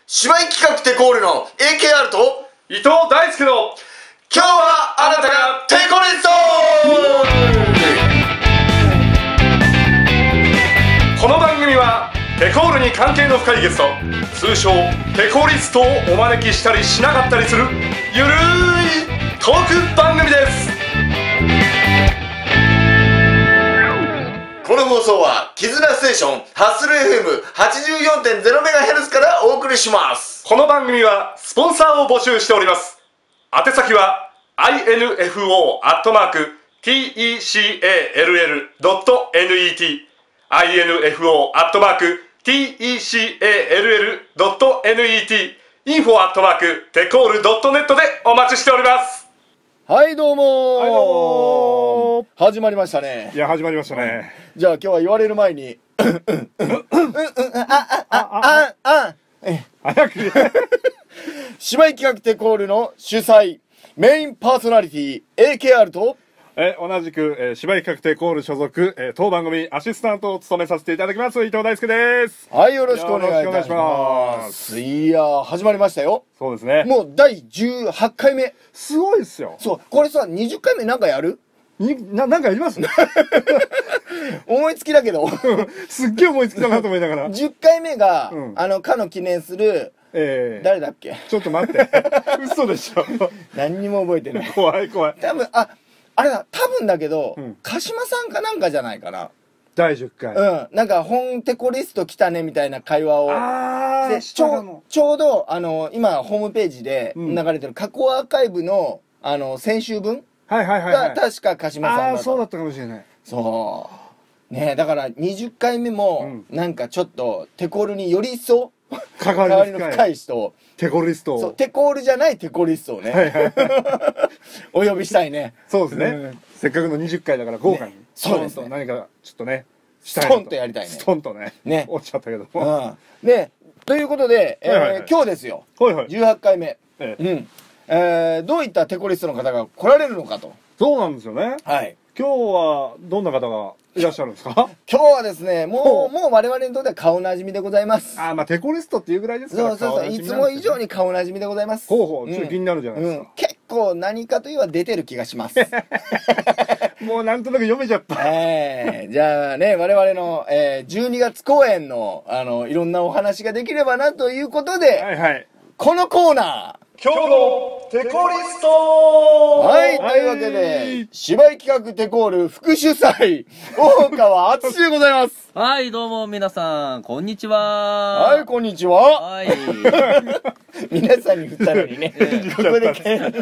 芝居企画テコールの AKR と伊藤大輔の今日はあなたがテコリスト。 この番組はテコールに関係の深いゲスト、通称テコリストをお招きしたりしなかったりするゆるいトーク番組です。 この放送は絆ステーションハッスル FM84.0MHz からお送りします。 この番組はスポンサーを募集しております。宛先は info@tecall.net info@tecall.net info@tecall.net でお待ちしております。 はいどうもー、 はいどうも始まりましたね。 いや始まりましたね。 じゃあ今日は言われる前に早く芝居企画テコールの主催メインパーソナリティ AKR と同じく、芝居企画テコール所属、当番組アシスタントを務めさせていただきます伊藤大輔です。 はいよろしくお願いいたしよろしくお願いしま。 ますいやー始まりましたよ。 そうですね。 もう第18回目。 すごいですよ。 そうこれさ20回目なんかやる？ なんかやりますね。 思いつきだけどすっげえ思いつきだなと思いながら。 10回目が、 うんかの記念する誰だっけ？ ちょっと待って。嘘でしょ。 何にも覚えてない怖い怖い。 多分あれだ多分だけど、 うん鹿島さんかなんかじゃないかな。 第10回。 なんか本テコリスト来たねみたいな会話をでちょうど今ホームページで流れてる過去アーカイブの先週分はいはいはいが確か鹿島さんだった。 そうだったかもしれない。 そうね。だから20回目もなんかちょっとテコールにより一層関関わりのわりの深い深い人をテコリストを。 そうテコールじゃないテコリストをね、 はいはいお呼びしたいね。 そうですね。せっかくの20回だから豪華に。 そうですねストンと何かちょっとね、したストンとやりたいねストンとね。 ねおっしゃったけども。 でということで、 はいはいはい今日ですよはいはい。 18回目。 えどういったテコリストの方が来られるのかと。 そうなんですよね。 はい今日はどんな方がいらっしゃるんですか？ 今日はですねもう我々にとっては顔なじみでございます。 まあテコリストっていうぐらいですから。 そういつも以上に顔なじみでございます。 ほうほう、ちょっと気になるじゃないですか。 結構何かといえば出てる気がします。 もうなんとなく読めちゃった。 じゃあね我々の、12月公演のいろんなお話ができればなということで、 はいはい。 このコーナー今日のテコリストはいというわけで芝居企画テコール副主催大川敦でございます。 はいどうも皆さんこんにちは。 はいこんにちは。 はい皆さんに振ったのにね、ここで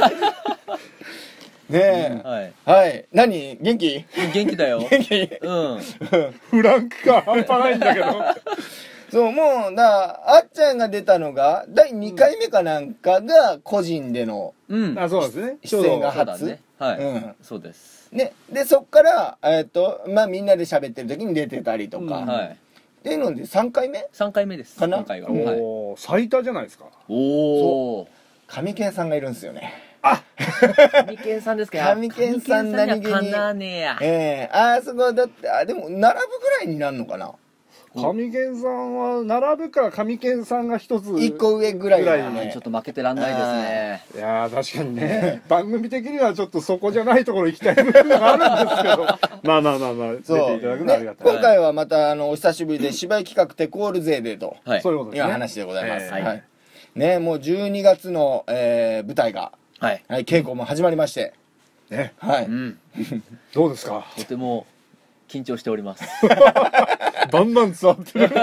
ねえ、はい何元気？ 元気だよ。 元気？ フランクか半端ないんだけど。 そうもうあっちゃんが出たのが第2回目かなんかが個人でのそうですね。 出演がそうだ初ね。はいそうですね。でそっからみんなで喋ってる時に出てたりとかっていうので3回目 3回目ですかな。 今回は。 おお最多じゃないですか。 おお上健さんがいるんですよね。 上健さんですか。 上健さん何気にかなねや。 そこだってでも並ぶぐらいになるのかな。 上健さんは並ぶか上健さんが一つ 1個上ぐらいだよね。 ちょっと負けてらんないですね。 いや確かにね番組的にはちょっとそこじゃないところ行きたい部分があるんですけどまあ出ていただくのはありがたい。 今回はまたお久しぶりで芝居企画テコール勢でとそういうことですね。 いう話でございます。 はいねもう12月の舞台が稽古も始まりましてね。どうですか？ とても緊張しております。 バンバン伝わってる。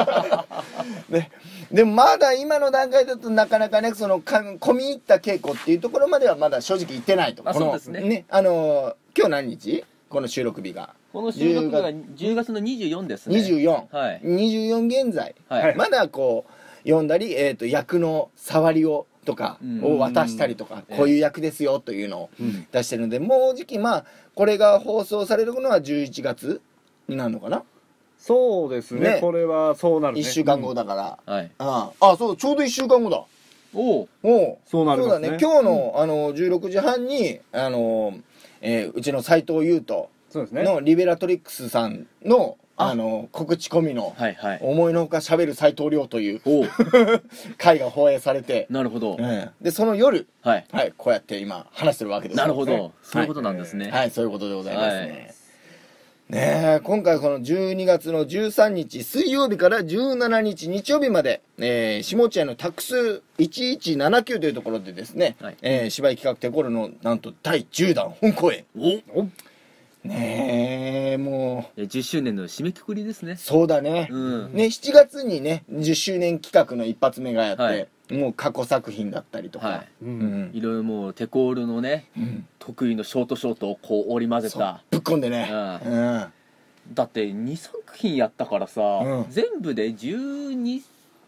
でもまだ今の段階だとなかなかね込み入った稽古っていうところまではまだ正直行ってないと。 そうですね。 今日何日？この収録日がこの収録日が10月の24ですね。 24現在まだ読んだり役の触りをとかを渡したりとかこういう役ですよというのを出してるので、もうじきこれが放送されるのは11月になるのかな。 そうですね。これはそうなるね。 1週間後だからそうちょうど1週間後だ。 おそうなるそうだね。今日の16時半にうちの斉藤優斗のリベラトリックスさんの告知込みのはいはい。 思いのほか喋る斎藤亮というおう回が放映されて、 なるほど。 でその夜、 はい。 はい、こうやって今話してるわけですよ。 なるほど。そういうことなんですね。 はい、そういうことでございますね。 はいねえ、今回この12月の13日水曜日から17日日曜日まで、下落合のタクス1179というところでですね、 はい芝居企画テコールのなんと第10弾本公演。 おねえ、もう、 10周年の締めくくりですね。 そうだね。 うん。 ね、7月にね、10周年企画の一発目がやって、 はいもう過去作品だったりとか、 はうんい。いろいろもうテコールのね、 うん得意のショートをこう織り交ぜそうた。 ぶっこんでね、 ううんだって2作品やったからさ、 うん全部で12、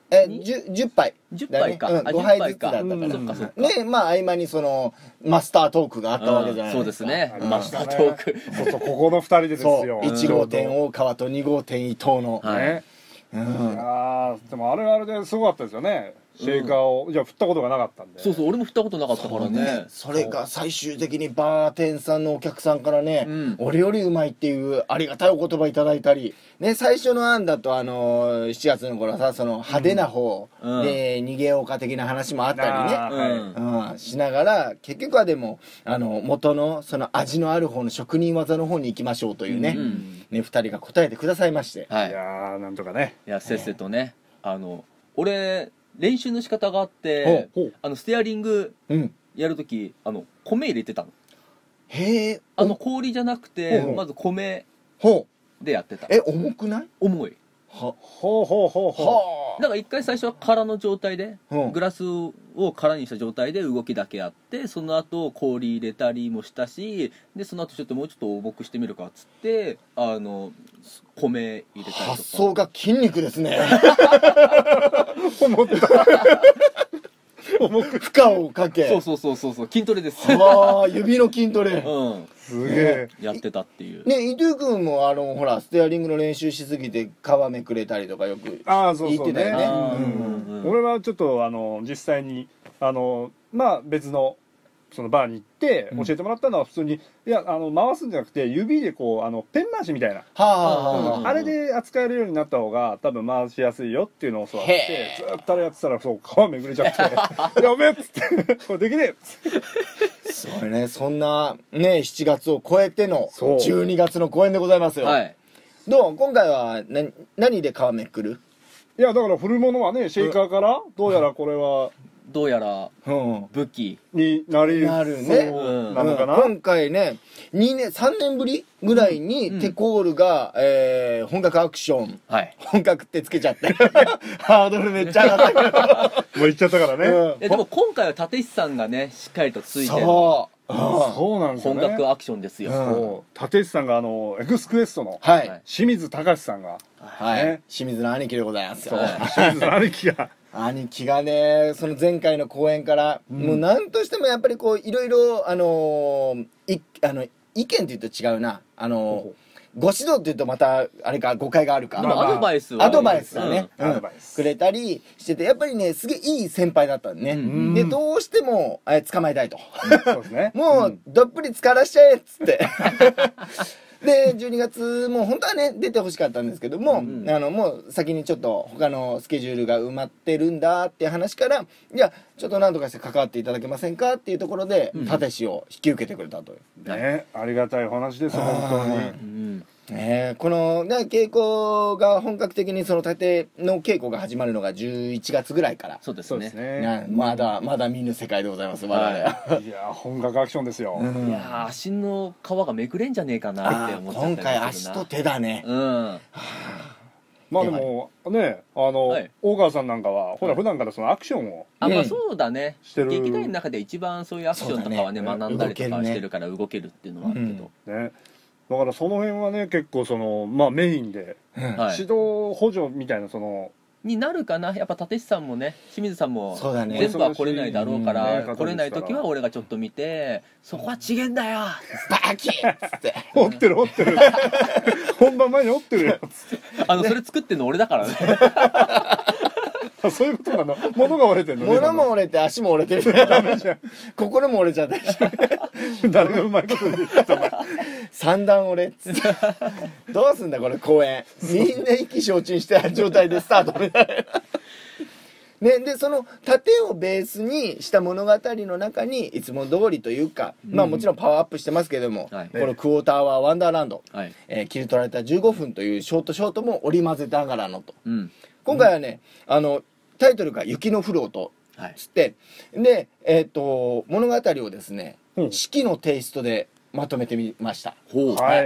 10杯 10杯か。 だねあ、 5 10 杯杯か。 ずつだったから、 うんそっかそっか。 ね、まあ合間にそのマスタートークがあったわけじゃないそうでか。 ですすね。 うんマスタートーク。 そうそう、ここの二人でですそうよ。 1号店大川と2号店伊藤の、 はいね。いやうんーでもあれはあれですごかったですよね。シェイカーを、じゃあ振ったことがなかったんで。 そうそう、俺も振ったことなかったからね。 それが最終的にバーテンさんのお客さんからね、 うん俺よりうまいっていうありがたいお言葉いただいたり、ね、最初の案だと7月の頃はさ、その派手な方、 うんで逃げようか的な話もあったりね、 あーはいしながら結局はでも元のその味のある方の職人技の方に行きましょうというね、 うんね、2人が答えてくださいまして、 はいいやーなんとかね。 いやせっせとね俺練習の仕方があってほうステアリングうん、 やるとき米入れてたのへえ、 氷じゃなくてうんまず米ほう、 でやってた重くない？ 重いはほうほうほうほはだから一回最初は空の状態でうんグラスを空にした状態で動きだけやってその後氷入れたりもしたしでその後もうちょっと重くしてみるかっつって米入れたりとか発想が筋肉ですね。 う。思った。 負荷をかけ、 そう筋トレですわあ指の筋トレ。 うんすげえ。 やってたっていうね、伊藤君もほらステアリングの練習しすぎて皮めくれたりとかよくああ、そうそうね。 言ってたよね。 あーうんうん俺はちょっと実際にまあ別のそのバーに行ってうん教えてもらったのは普通にいや回すんじゃなくて指でこうペン回しみたいな、 はあはあはああれで扱えるようになった方が多分回しやすいよっていうのを教わってへずっとあれやってたらそう皮めぐれちゃって「やべえ!」っつって「これできねえ!」っつってそれね、そんなね7月を超えてのそう 12月の公演でございますよ。 はいどう今回は何で皮めくる？ いやだから振るものはねシェイカーからどうやらこれはどうやらうん。 武器になりなるねそうなのかな、 今回ね3年ぶりぐらいにテコールが、本格アクションはい本格ってつけちゃってハードルめっちゃ上がったけどもう言っちゃったからね、 うんでも今回は立石さんがねしっかりとついてるそうそうなんですよね本格アクションですよ、 うんそう立石さんがエクスクエストのはい、 はい清水隆さんがはい、 ね清水の兄貴でございますよそう清水の兄貴が兄貴がねその前回の公演から、もう何としてもやっぱりこういろいろ意見って言うと違うなご指導って言うとまたあれか誤解があるか、 でもアドバイスはアドバイスをね、 アドバイスくれたりしててやっぱりねすげえいい先輩だったんでね、 うんでどうしても捕まえたいとそうですねもうどっぷり浸からしちゃえっつってで12月もう本当はね出てほしかったんですけども、もう先にちょっと他のスケジュールが埋まってるんだっていう話からじゃあちょっと何とかして関わっていただけませんかっていうところで立石を引き受けてくれたという、 ねありがたいお話です本当にうんこの、ね、稽古が本格的にその盾の稽古が始まるのが11月ぐらいから、 そうですそうですねねまだ見ぬ世界でございます我々は、 いや本格アクションですよ、 うんいやー足の皮がめくれんじゃねえかなって思っちゃったり今回するな足と手だね、 うんまあでもねはい大川さんなんかはほら普段からそのアクションをまあうんそうだねしてる劇団の中で一番そういうアクションとかはねそうだね学んだりとか動けるねしてるから動けるっていうのはあるけど、 ねだからその辺はね結構そのまあメインでうんはい指導補助みたいなそのになるかなやっぱ立石さんもね清水さんもそうだね全部は来れないだろうかうんら、 ね来れない時は俺がちょっと見てそこは違えんだよバキッつって折ってる本番前に折ってるよつっそれ作ってんの俺だからねてそういうことなの物が折れてんのね物も折れて足も折れてるダメじゃん心も折れちゃったりして誰がうまいこと言ったお前三段折れっつってどうすんだこれ公演みんな意気消沈した状態でスタートみたいなね、でその盾をベースにした物語の中にいつも通りというか、まあもちろんパワーアップしてますけれども、このクォーターはワンダーランド、切り取られた15分というショートも織り交ぜながらのと、今回はねタイトルが雪の降る音つって、で物語をですね、四季のテイストでまとめてみました。 はい。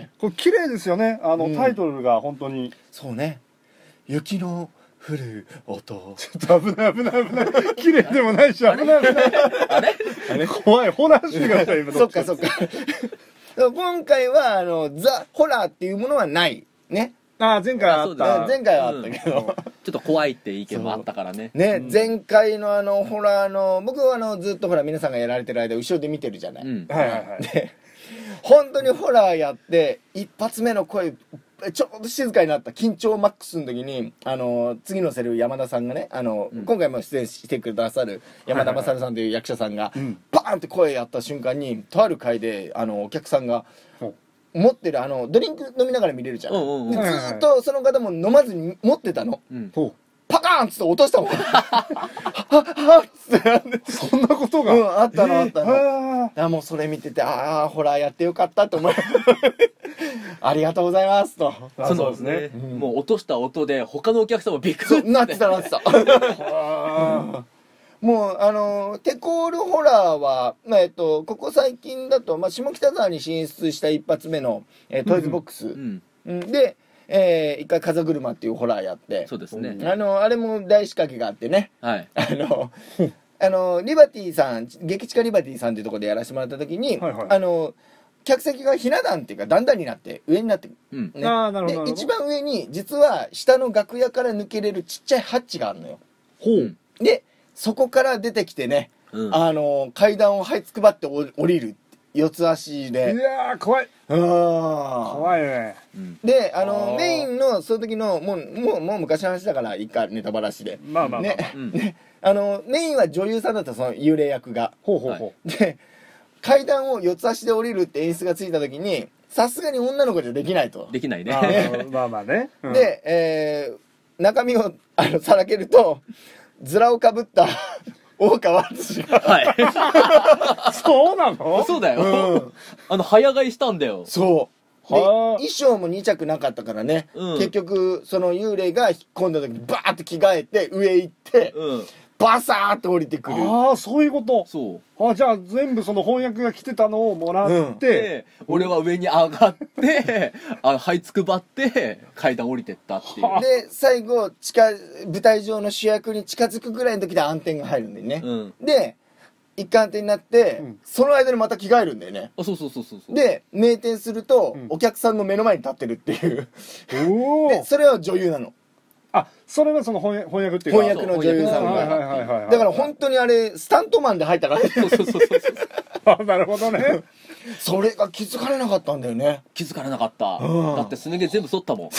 これ綺麗ですよね。タイトルが本当に。 そうね。雪の降る音。 ちょっと危ない。綺麗でもないし危ない。 あれ怖い。ホラーシーンが来た今。 そっか。今回はザ・ホラーっていうものはないね。 前回あった。 前回はあったけど、 ちょっと怖いって意見もあったからね。 ね、前回のホラーの僕はずっとほら皆さんがやられてる間後ろで見てるじゃない。で本当にホラーやって一発目の声ちょうど静かになった緊張マックスの時に次のセリフ山田さんがね今回も出演してくださる山田勝さんという役者さんがバーンって声やった瞬間にとある回でお客さんが持ってるドリンク飲みながら見れるじゃん。でずーっとその方も飲まずに持ってたの。パカーンっつって落としたもん。はっつってそんなことがあったの。もうそれ見ててホラーやってよかったと思いありがとうございますと。 そうですね。もう落とした音で他のお客さんもびっくりなってた。もうテコールホラーはここ最近だと下北沢に進出した一発目のトイズボックスで一回風車っていうホラーやって、 そうですね。 あれも大仕掛けがあってね、リバティさん劇地下リバティさんっていうところでやらせてもらった時に客席がひな壇っていうか段々になって上になってね、で一番上に実は下の楽屋から抜けれるちっちゃいハッチがあるのよ。でそこから出てきてね、階段を這いつくばって降りる四つ足で。 いやー怖い。怖いね。 でメインのその時のもう昔の話だからいいかネタバラシでね、メインは女優さんだったその幽霊役が。で階段を四つ足で降りるって演出がついた時にさすがに女の子じゃできないと。 できないね。 まあね。 で中身をさらけるとズラをかぶった大川淳がそうなの？ そうだよ。早買いしたんだよ。 そうで衣装も2着なかったからね、結局その幽霊が引っ込んだ時にバーッと着替えて上行ってバサーッと降りてくる。 そういうこと。じゃあ全部その翻訳が来てたのをもらって俺は上に上がって這いつくばって階段降りてったっていう。 で最後舞台上の主役に近づくぐらいの時で暗転が入るんだよね。で一回暗転になってその間にまた着替えるんだよね。 そうで明転するとお客さんの目の前に立ってるっていうでそれは女優なの。 それはその翻訳っていうか翻訳の女優さんがだから本当にあれスタントマンで入ったからなるほどね。 それが気づかれなかったんだよね。 気づかれなかった。だってすね毛全部剃ったもん。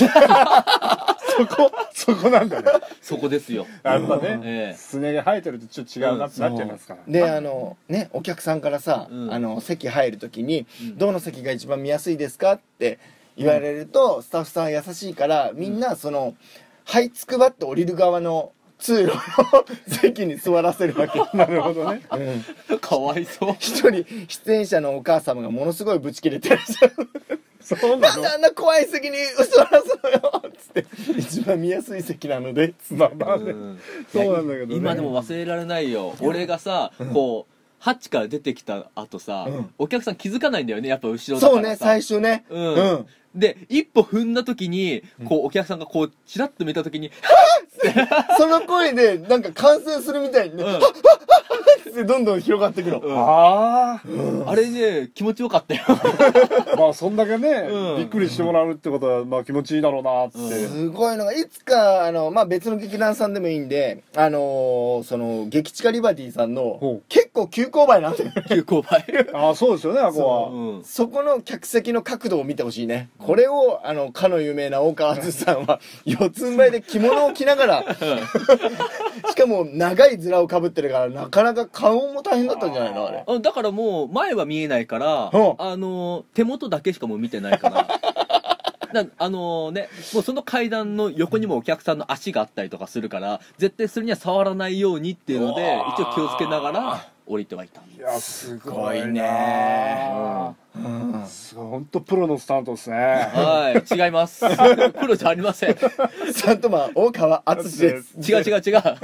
そこなんだね。 そこですよ。 やっぱねすね毛生えてるとちょっと違うなってなっちゃいますから。 でねお客さんからさ席入る時にどの席が一番見やすいですかって言われるとスタッフさんは優しいからみんなその這いつくばって降りる側の通路の席に座らせるわけ。 なるほどね。 かわいそう。 一人出演者のお母様がものすごいブチ切れてらっしゃる。 そうなの？ なんであんな怖い席に座らすのよつって一番見やすい席なのでまあねそうなんだけどね。 今でも忘れられないよ。俺がさこうハッチから出てきた後さお客さん気づかないんだよねやっぱ後ろだからさ。 そうね最初ね。 で一歩踏んだ時にこうお客さんがこうチラッと見た時にその声でなんか感染するみたいにねってどんどん広がっていくの。 あれね気持ちよかったよ。 まあそんだけねびっくりしてもらうってことはまあ気持ちいいだろうなって。 すごいのがいつか別の劇団さんでもいいんでその劇地下リバティさんの結構急勾配なんだよね。 急勾配。 そうですよねあこは。そこの客席の角度を見てほしいね。これをかの有名な大川淳さんは四つん這いで着物を着ながららしかも長い面をかぶってるからなかなか顔も大変だったんじゃないのあれ。 だからもう前は見えないから手元だけしかもう見てないからね、もうその階段の横にもお客さんの足があったりとかするから絶対それには触らないようにっていうので一応気をつけながら降りてはいた。 いやすごいねすごい本当プロのスタントですね。 はい違いますプロじゃありませんスタントマン大川敦です。 違うまあ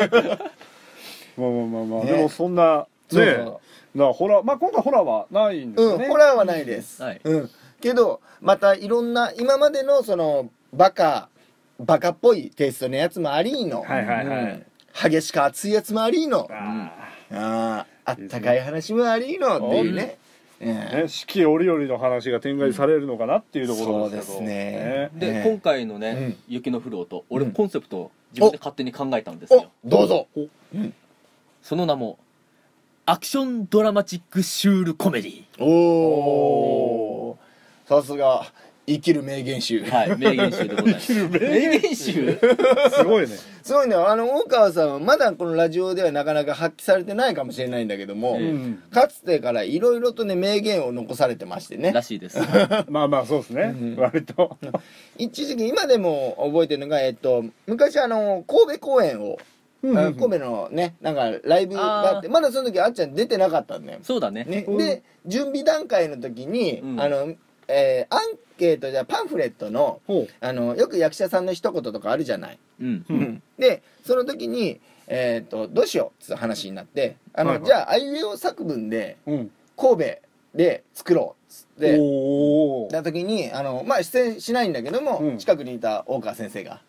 でもそんなねホラーまあ今回ホラーはないんですよね。 ホラーはないです。けどまたいろんな今までのそのバカっぽいテイストのやつもありーの、激しく熱いやつもありーの、あったかい話もありーのっていうね、 四季折々の話が展開されるのかなっていうところですけど、 そうですね。 で今回のね雪の降る音、俺コンセプトを自分で勝手に考えたんですよ。 どうぞ。 その名もアクションドラマチックシュールコメディ。 おー、さすが生きる名言集。 はい名言集でございます。名言集すごいね。 すごいね。大川さんはまだこのラジオではなかなか発揮されてないかもしれないんだけども、かつてからいろいろとね名言を残されてましてね。 らしいです。 まあそうですね。割と一時期今でも覚えてるのが昔神戸公演を神戸のねなんかライブがあって、まだその時あっちゃん出てなかったんだよ。 そうだね。 で準備段階の時にアンケートじゃパンフレットのよく役者さんの一言とかあるじゃない。でその時にどうしようって話になってじゃああいうえお作文で神戸で作ろうっつってな時にまあ出演しないんだけども近くにいた大川先生が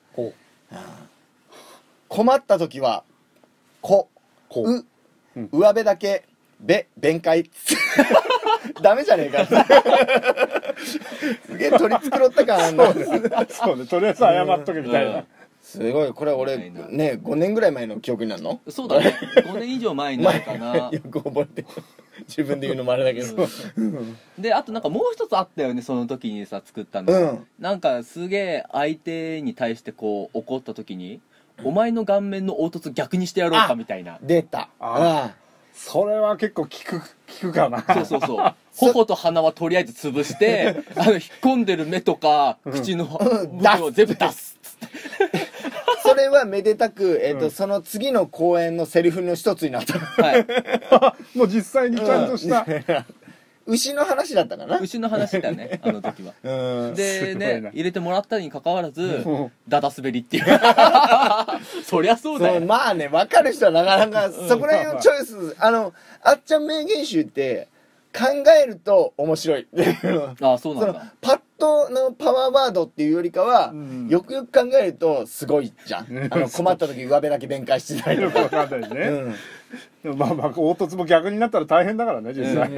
困った時は上辺だけ弁解ダメじゃねえかすげえ取り繕った感あんの。 そうねとりあえず謝っとけみたいな。 すごいこれ俺ね5年ぐらい前の記憶になるの。 そうだね5年以上前になるかな。 よく覚えて自分で言うのもあれだけどであとなんかもう一つあったよねその時にさ作ったの、なんかすげえ相手に対してこう怒った時にお前の顔面の凹凸逆にしてやろうかみたいな。 出た。 それは結構効くかな。 そう頬と鼻はとりあえず潰して引っ込んでる目とか口の部分を全部出すそれはめでたくその次の公演のセリフの一つになった。 もう実際にちゃんとした牛の話だったかな。 牛の話だねあの時は。でね入れてもらったにかかわらずダダ滑りっていうそりゃそうだよ。 まあね分かる人はなかなかそこら辺のチョイスあっちゃん名言集って考えると面白い。 そうなんだ。 パッとのパワーワードっていうよりかはよくよく考えるとすごいじゃん。困った時上辺だけ弁解してたりとか。 よくわかんないね。まあ凹凸も逆になったら大変だからね実際。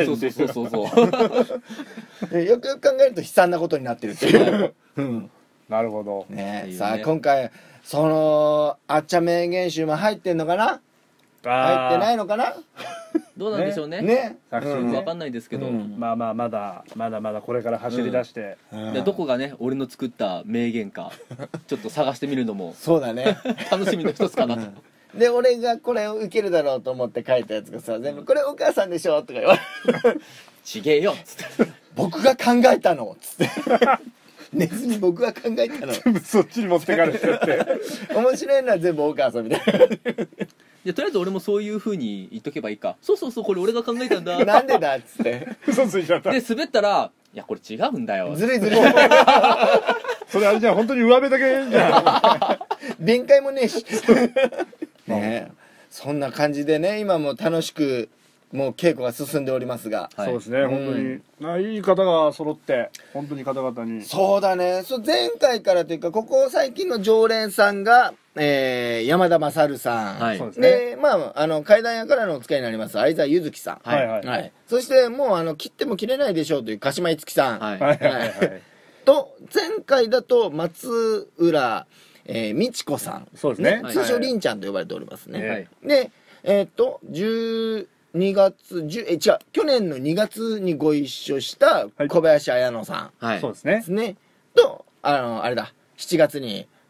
そうよくよく考えると悲惨なことになってるっていう。 なるほどね。さあ今回そのあっちゃん名言集も入ってんのかな入ってないのかな。 どうなんでしょうね。分かんないですけど、 まあまだこれから走り出して、 どこがね俺の作った名言かちょっと探してみるのもそうだね楽しみの一つかなと。 で俺がこれを受けるだろうと思って書いたやつがさ全部「これお母さんでしょ」とか言われて 「ちげえよ」っつって 「僕が考えたの」っつって寝ずに僕が考えたの全部そっちに持ってかれてって面白いのは全部お母さんみたいな。 とりあえず俺もそういう風に言っとけばいいか。そうこれ俺が考えたんだなんでだっつって嘘ついちゃった。 で滑ったら「いやこれ違うんだよ」 ずるいそれあれじゃん本当に上辺だけじゃん弁解もねえしね。そんな感じでね今も楽しくもう稽古が進んでおりますが、 そうですね本当にいい方が揃って本当に方々に。 そうだね。前回からというかここ最近の常連さんが山田勝さんで怪談屋からのお付き合いになります相沢柚月さん、そしてもう切っても切れないでしょうという鹿島樹さんと前回だと松浦美智子さん、 そうですね、 通称りんちゃんと呼ばれておりますね。で12月去年の2月にご一緒した小林綾乃さん、 そうですねとあれだ7月に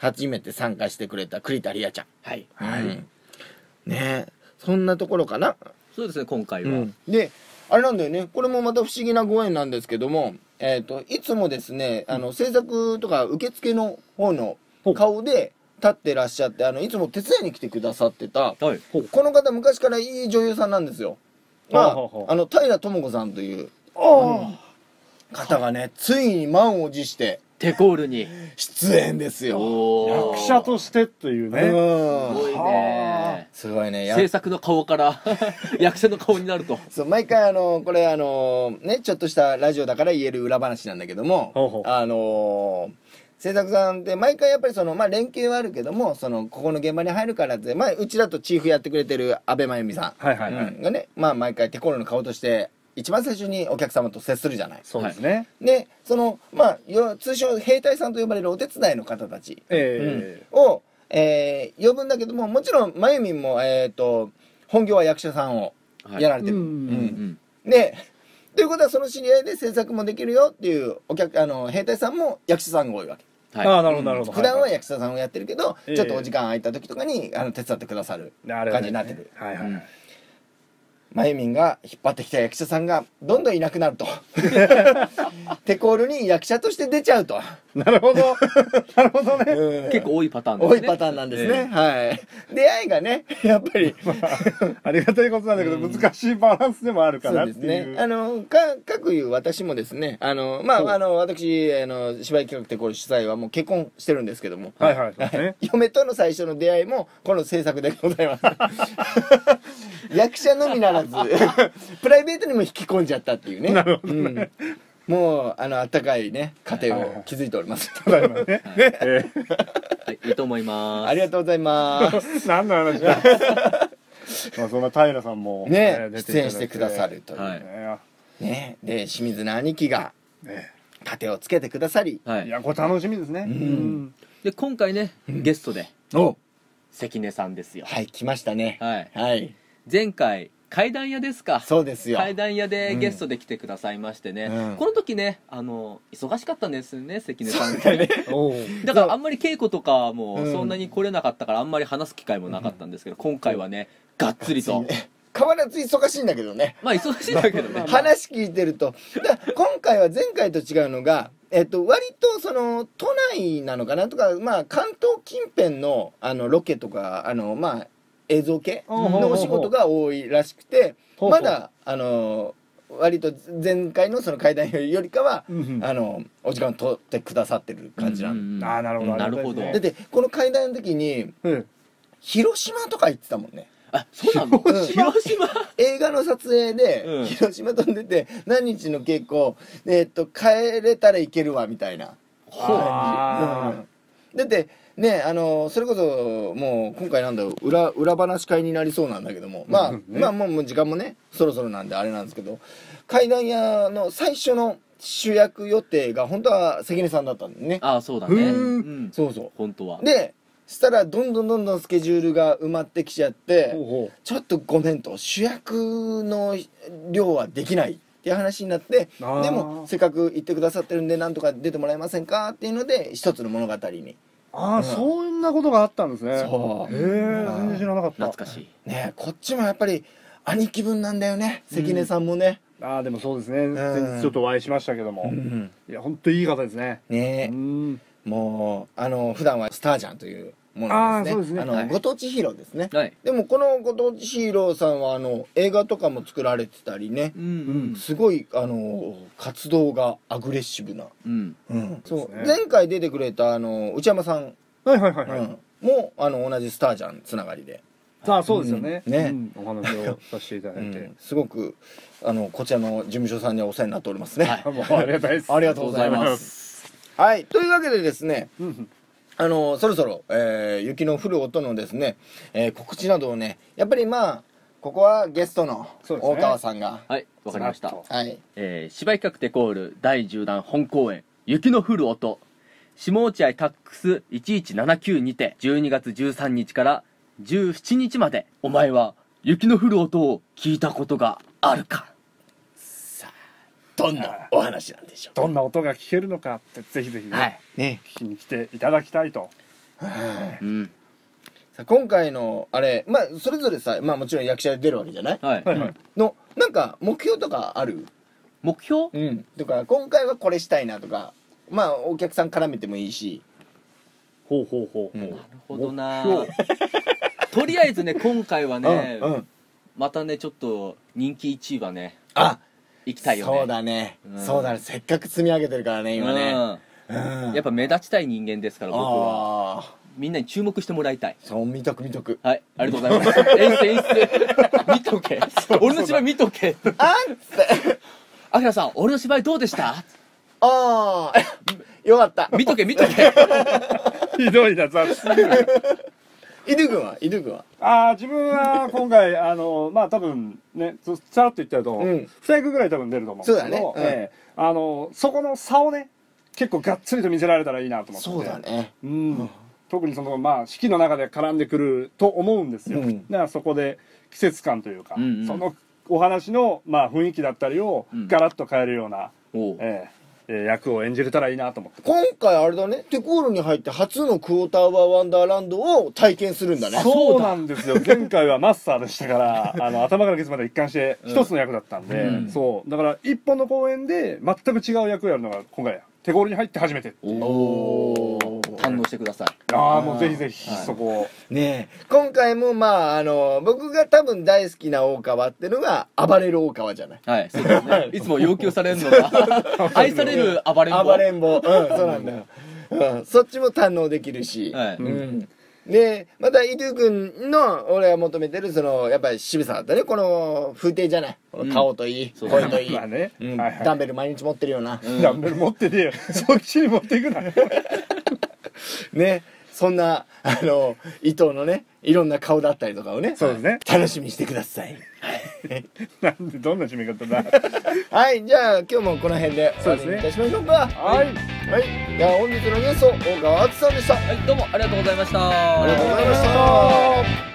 初めて参加してくれた栗田理也ちゃん。 はい。 ね、そんなところかな。 そうですね、今回は。 で、あれなんだよね、これもまた不思議なご縁なんですけども、いつもですね、制作とか受付の方の顔で立ってらっしゃって、いつも手伝いに来てくださってた、この方、昔からいい女優さんなんですよ。平智子さんという方がね、ついに満を持してテコールに出演ですよ。 役者としてというね。 すごいね。 すごいね。 制作の顔から役者の顔になると。 そう、毎回これね、ちょっとしたラジオだから言える裏話なんだけども、制作さんって毎回やっぱり連携はあるけども、ここの現場に入るからって、うちだとチーフやってくれてる阿部真由美さんがね、毎回テコールの顔として一番最初にお客様と接するじゃない。 そうですね。 で、通称兵隊さんと呼ばれるお手伝いの方たちを呼ぶんだけども、もちろん真由美も本業は役者さんをやられてる。で、ということはその知り合いで制作もできるよっていう兵隊さんも役者さんが多いわけ。 ああ、なるほどなるほど。 普段は役者さんをやってるけど、ちょっとお時間空いた時とかに手伝ってくださる感じになってる。まゆみんが引っ張ってきた役者さんがどんどんいなくなるとテコールに役者として出ちゃうと。 なるほどなるほどね。 結構多いパターンですね。 多いパターンなんですね。はい。出会いがね、やっぱりありがたいことなんだけど、難しいバランスでもあるかなっていう。そうですね。かくいう私もですね、私芝居企画テコール主催はもう結婚してるんですけども、嫁との最初の出会いもこの制作でございます。役者のみならずプライベートにも引き込んじゃったっていうね。 なるほどね。 もうあったかいね家庭を築いております。 はい、 いいと思います。 ありがとうございます。 何の話だ。そんな平さんもね出演してくださるというね。で清水の兄貴が盾をつけてくださり、 いやこれ楽しみですね。 で今回ねゲストで関根さんですよ。 はい来ましたね。はい。 前回怪談屋ですか。 そうですよ。 怪談屋でゲストで来てくださいましてね、この時ね忙しかったんですね関根さんってね。だからあんまり稽古とかもそんなに来れなかったからあんまり話す機会もなかったんですけど、今回はねがっつりと変わらず忙しいんだけどね。 忙しいんだけどね。 話聞いてると今回は前回と違うのが割と都内なのかなとか、関東近辺のロケとか映像系のお仕事が多いらしくて、まだ割と前回のその怪談よりかはお時間を取ってくださってる感じなんで。 ああなるほどなるほど。 だってこの怪談の時に広島とか行ってたもんね。 あ、そうなの？広島映画の撮影で広島飛んでて何日の稽古帰れたらいけるわみたいな。だってねそれこそもう今回なんだろう裏話会になりそうなんだけども、もう時間もねそろそろなんであれなんですけど、怪談屋の最初の主役予定が本当は関根さんだったんだよね。 ああそうだね。 そうそう本当は。 でしたらどんどんスケジュールが埋まってきちゃってちょっとごめんと主役の量はできないっていう話になって、でもせっかく言ってくださってるんでなんとか出てもらえませんかっていうので一つの物語に。 そんなことがあったんですね。 そう。 全然知らなかった。 懐かしい。 ねこっちもやっぱり兄貴分なんだよね関根さんもね。 でもそうですね。先日ちょっとお会いしましたけども、いや本当いい方ですね。 もう普段はスタージャンというものなんですね。ご当地ヒーローですね。でもこのご当地ヒーローさんは映画とかも作られてたりね、すごい活動がアグレッシブな。そう前回出てくれた内山さんも同じスタージャンつながりで。 そうですよね。お話をさせていただいてすごくこちらの事務所さんにはお世話になっておりますね。 ありがたいです。 ありがとうございます。はい、というわけでですね、そろそろ雪の降る音のですね告知などをね、やっぱりここはゲストの大川さんが。 はいわかりました。 はい、 芝居企画テコール第10弾本公演雪の降る音下落合タックス1179にて12月13日から17日まで。お前は雪の降る音を聞いたことがあるか。 さあどんなお話なんでしょう。 どんな音が聞けるのかってぜひぜひね聞きに来ていただきたいとうんさあ今回のあれまあそれぞれさまあもちろん役者で出るわけじゃないはいはいはい。 のなんか目標とかある？ 目標とか今回はこれしたいなとかまあお客さん絡めてもいいし。 ほうほうほうほう。 なるほどな目とりあえずね今回はねうんまたねちょっと人気1位はねあ行きたいよねそうだね、 うんそうだねせっかく積み上げてるからね今ね、 やっぱ目立ちたい人間ですから僕はあみんなに注目してもらいたいそう見とく見とくはいありがとうございます演出演出見とけ俺の芝居見とけあっってあきらさん俺の芝居どうでしたああよかった見とけ見とけひどいな、雑すぎる。 井戸君は井戸君は自分は今回、まあ多分ね、さらっと言っちゃうと、 うん 2役ぐらい多分出ると思うんですけど、 そうだねそこの差をね、結構がっつりと見せられたらいいなと思って。 そうだねうん。特にまあ、式の中で絡んでくると思うんですよ。 うんだからそこで季節感というか、 うんうんそのお話の、まあ、雰囲気だったりをガラッと変えるような、 おう役を演じれたらいいなと思って。 今回あれだねテコールに入って初のクォーターバーワンダーランドを体験するんだねそうなんですよ。前回はマスターでしたから頭からケツまで一貫して一つの役だったんで、 うんそうだから一本の公演で全く違う役をやるのが今回テコールに入って初めて。 おー堪能してくださいもうぜひぜひはいそこを。 ねえ今回もまあ僕が多分大好きな大川ってのが暴れる大川じゃないはいそうですねいつも要求されるのが愛される暴れん坊暴れん坊そうなんだよ、そっちも堪能できるし、 はいでまた伊藤君の俺が求めてるやっぱり渋さだったねこの風景じゃないこの顔といい、 そう声といい、 まあね、 うんはいはいダンベル毎日持ってるような、 ダンベル持ってねえよ。そっちに持っていくな。 ねそんな伊藤のねいろんな顔だったりとかをねそうですね。 楽しみにしてくださいなんでどんな締め方だ。 はいじゃあ今日もこの辺で終わりにいたしましょうかはい。 はい、じゃあ本日のゲスト大川敦さんでしたはいどうもありがとうございましたありがとうございました